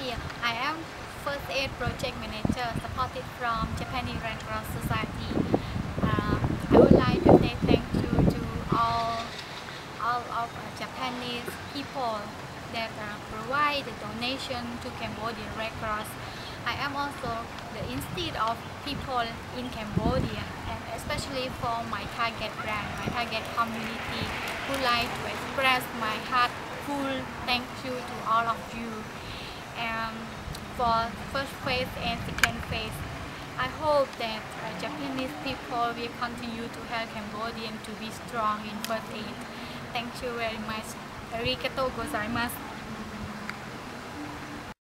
Cambodia. I am First Aid Project Manager supported from Japanese Red Cross Society. I would like to say thank you to all of Japanese people that provide the donation to Cambodia Red Cross. I am also the instinct of people in Cambodia, and especially for my target brand, my target community, would like to express my heartful thank you to all of you. And for first phase and second phase, I hope that Japanese people will continue to help Cambodians to be strong in first aid. Thank you very much. Arigatou gozaimasu.